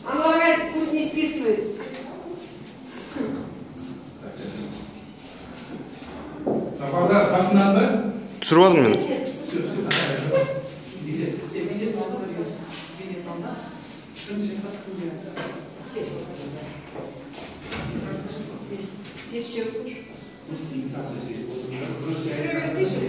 Он говорит, пусть не списывает. Түсіріп алдым мен. Еще услышь. Серега, слышишь?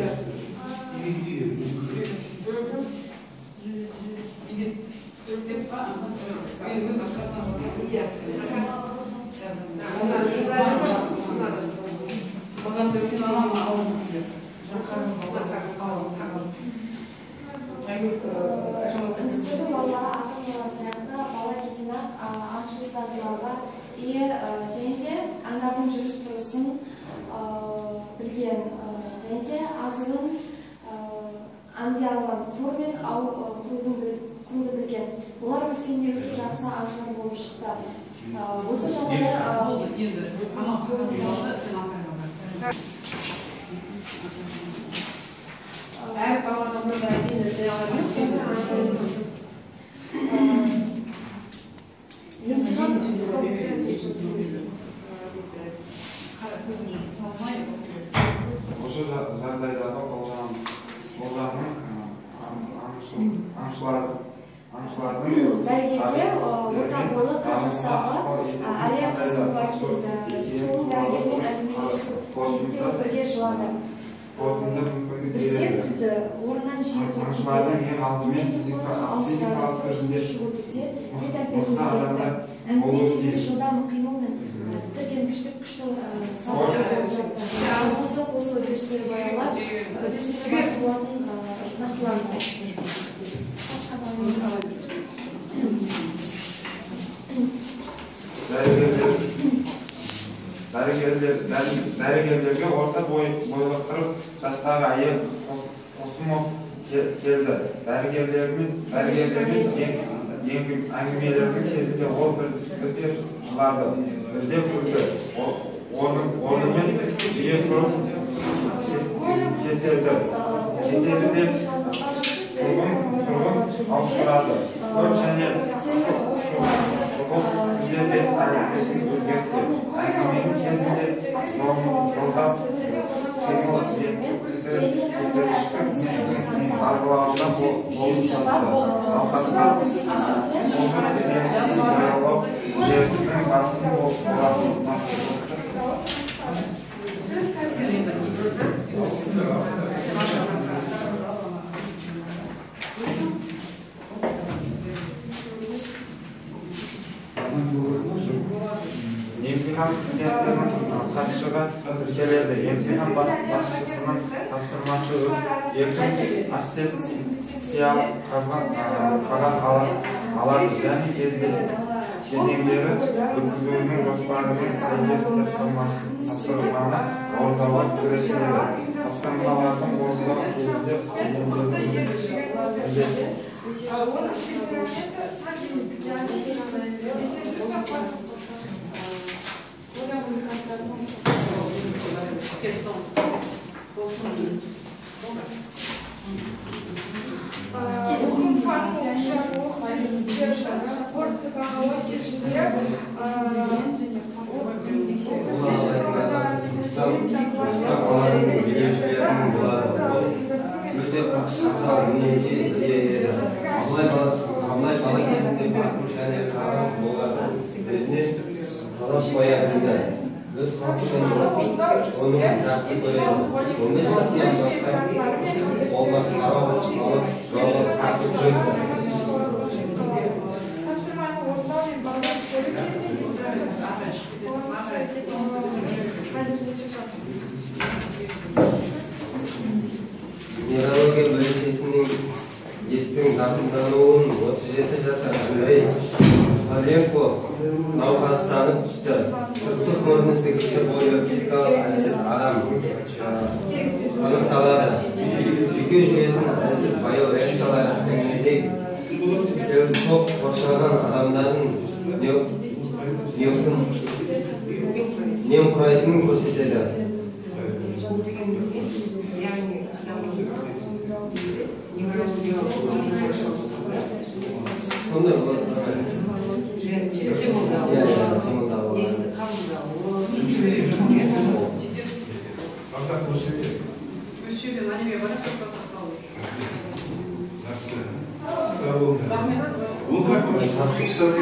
Институттың балалары ата-аналар сияқты бала кезінен аңшылық дағдыларға ие және де аңдардың жүріс-тұрысын білген және де азығын аңди алған тормен құруды білген. Олар өскенде өте жақсы аңшылар болып шықты. Осы жағдайда Әр баланың бір әдейін Осы жағдайдағы аңшылардың дәрігерге орта бойлы 40 жастағы Әлия Қасымова келді. Сол дәрігермен әңгімелесу кезінде бірге жылады. Бірде күлді, орнынан жиі тұрып ауыстырады, шығу түрде бет-әлпетін өзгертті. Әңгіме кезінде жылдам қимылмен тітірген күшті салқын болып жатты. Осы үдерістері баяулап, үдерістерге басы болатын нақтыланды. Дәрігерлерге орта бойлы 40 жастағы әйел Қосымов келді. Дәрігерлермен әңгімелердің кезінде ол бірде жылады, бірде күлді. Орнымен жиі тұрып кетеді де тұрғын ауыстырады. Көп және шұғыл күнде бет әліпетін өзгертті. Әңгіменің кезінде жолдас қимыл кетірістік арқыларында болып шықты. Науқасқа оның денесін боялау дертінің басын болатын. Емтихан қатысушыға тіркеледі. Емтихан басшысының тапсырмасы еркін аттестациялық қағаз алады және кезеңдері өткізуінің жоспарының сәйкес тапсырманы орындауға кіріседі. Тапсырмалардың орындау кезінде Öz halkımızda onun tersi koyalım. 15 yaşından başlayıp onlar para alıp yolda tersi koyuyorlar. Neurologiya bölümçesinin есіктің зақымдануын 37 жасар Андрей Павленко науқастанып түсті. Сыртқы көрінісі кіші бойлы физикалық әлсіз адам анықталады. Жүйке жүйесінің әлсіз баяу реакциялары деңгейде селтоп қоршаған адамдардың немқұрайтынын көрсетеді. Сондай болады. Осы жерден анимеге барып Жақсы. Сау болыңдар. Ол как